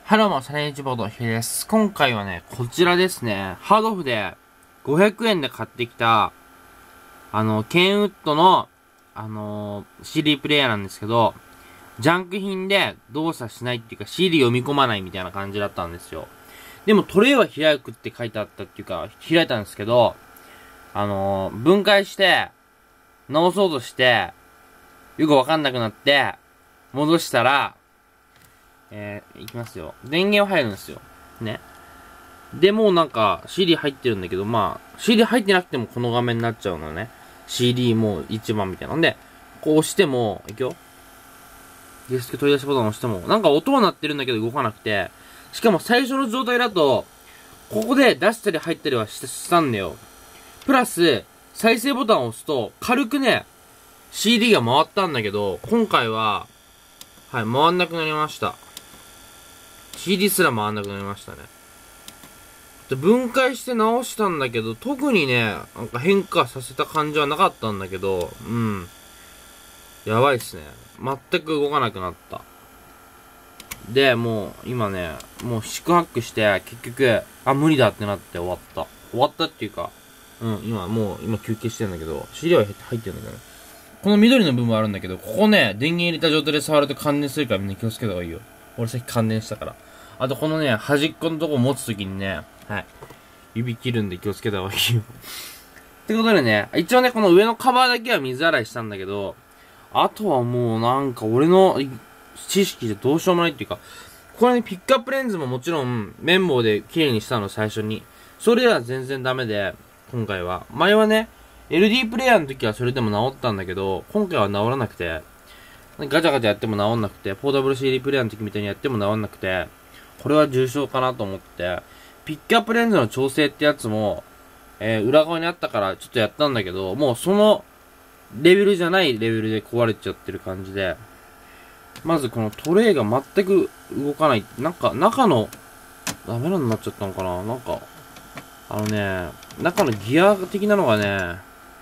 ハローもサレンジボードひです。今回はね、こちらですね。ハードオフで500円で買ってきた、ケンウッドの、CD プレイヤーなんですけど、ジャンク品で動作しないっていうか CD 読み込まないみたいな感じだったんですよ。でもトレイは開くって書いてあったっていうか、開いたんですけど、分解して、直そうとして、よくわかんなくなって、戻したら、いきますよ。電源は入るんですよ。ね。で、もうなんか CD 入ってるんだけど、CD 入ってなくてもこの画面になっちゃうのね。CD もう一番みたいなんで、こう押しても、いくよ。ディスク取り出しボタンを押しても、なんか音は鳴ってるんだけど動かなくて、しかも最初の状態だと、ここで出したり入ったりはしたんだよ。プラス、再生ボタンを押すと、軽くね、CD が回ったんだけど、今回は、はい、回んなくなりました。CD すら回んなくなりましたね。で、分解して直したんだけど、特にね、なんか変化させた感じはなかったんだけど、やばいっすね。全く動かなくなった。で、もう、今ね、もう四苦八苦して、結局、無理だってなって終わった。終わったっていうか、今休憩してるんだけど、CD は入ってるんだけどね。この緑の部分あるんだけど、ここね、電源入れた状態で触ると感電するからみんな気をつけた方がいいよ。俺さっき感電したから。あとこのね、端っこのとこ持つときにね、はい。指切るんで気をつけた方がいいよ。ってことでね、一応ね、この上のカバーだけは水洗いしたんだけど、あとはもうなんか俺の知識じゃどうしようもないっていうか、これね、ピックアップレンズももちろん綿棒で綺麗にしたの最初に。それでは全然ダメで、今回は。前はね、LD プレイヤーの時はそれでも治ったんだけど、今回は治らなくて、ガチャガチャやっても治んなくて、ポータブル CD プレイヤーの時みたいにやっても治んなくて、これは重症かなと思って、ピックアップレンズの調整ってやつも、裏側にあったからちょっとやったんだけど、もうそのレベルじゃないレベルで壊れちゃってる感じで、まずこのトレイが全く動かない。なんか中の、ダメなのになっちゃったのかな、なんか、中のギア的なのがね、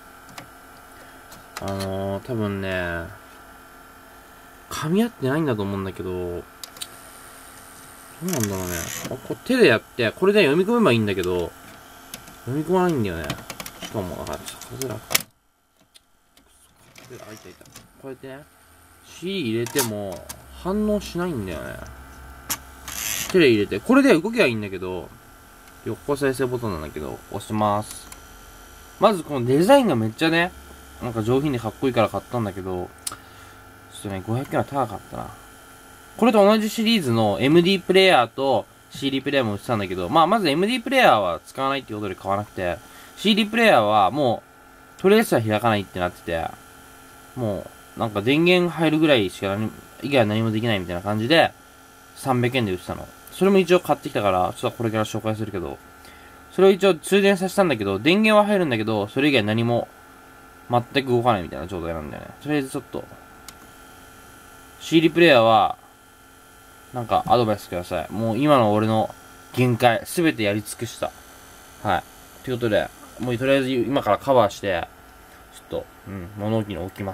多分ね、噛み合ってないんだと思うんだけど、どうなんだろうね。こう手でやって、これで読み込めばいいんだけど、読み込まないんだよね。しかも、ちょっと数えなくて。いた。こうやってね、CD 入れても、反応しないんだよね。手で入れて、これで動きはいいんだけど、横再生ボタンなんだけど、押します。まずこのデザインがめっちゃね、なんか上品でかっこいいから買ったんだけど、ちょっとね、500円は高かったな。これと同じシリーズの MD プレイヤーと CD プレイヤーも売ってたんだけど、まず MD プレイヤーは使わないってことで買わなくて、CD プレイヤーはもう、トレースは開かないってなってて、もう、なんか電源入るぐらいしか以外は何もできないみたいな感じで、300円で売ってたの。それも一応買ってきたから、ちょっとこれから紹介するけど、それを一応通電させたんだけど、電源は入るんだけど、それ以外何も全く動かないみたいな状態なんだよね。とりあえずちょっと、CD プレイヤーは、なんかアドバイスください。もう今の俺の限界、すべてやり尽くした。はい。ということで、もうとりあえず今からカバーして、ちょっと、物置に置きます。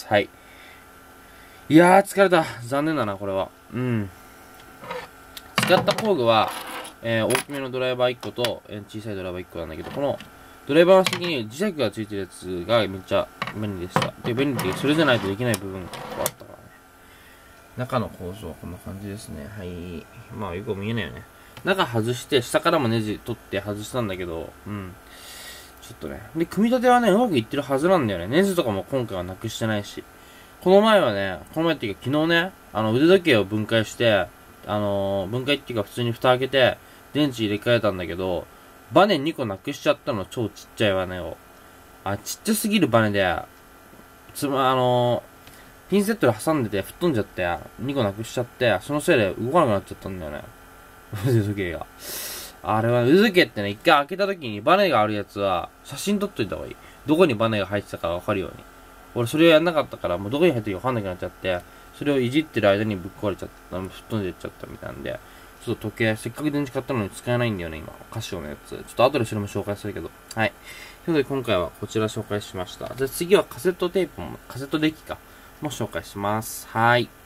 はい。いやー、疲れた。残念だな、これは。使った工具は、大きめのドライバー1個と、小さいドライバー1個なんだけど、この、ドライバーの先に磁石がついてるやつがめっちゃ便利でした。で、便利ってそれじゃないとできない部分が結構あったからね。中の構造はこんな感じですね。はい。よく見えないよね。中外して、下からもネジ取って外したんだけど、ちょっとね。で、組み立てはね、うまくいってるはずなんだよね。ネジとかも今回はなくしてないし。この前っていうか昨日ね、腕時計を分解して、分解っていうか普通に蓋開けて、電池入れ替えたんだけど、バネ2個なくしちゃったの、超ちっちゃいバネを。ちっちゃすぎるバネで、ピンセットで挟んでて吹っ飛んじゃって、2個なくしちゃって、そのせいで動かなくなっちゃったんだよね。腕時計が。あれは、腕時計ってね、一回開けた時にバネがあるやつは、写真撮っといた方がいい。どこにバネが入ってたかわかるように。俺それをやんなかったから、もうどこに入ってるかわかんなくなっちゃって、それをいじってる間にぶっ壊れちゃった、吹っ飛んでっちゃったみたいなんで、ちょっと時計、せっかく電池買ったのに使えないんだよね、今。カシオのやつ。ちょっと後でそれも紹介するけど。はい。ということで今回はこちら紹介しました。じゃあ次はカセットデッキか。も紹介します。はい。